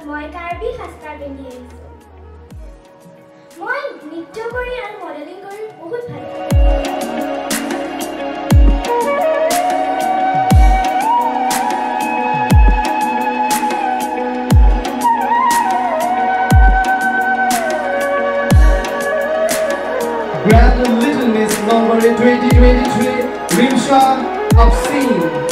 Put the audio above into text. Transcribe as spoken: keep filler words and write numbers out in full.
মই কাৰ্বি সাজপাৰ পিন্ধি আহিছোঁ। মই নৃত্য কৰি আৰু মডেলিং কৰি বহুত ভাল পাওঁ। Grand Little Miss Nalbari twenty twenty-three, Rimsha Afsheen.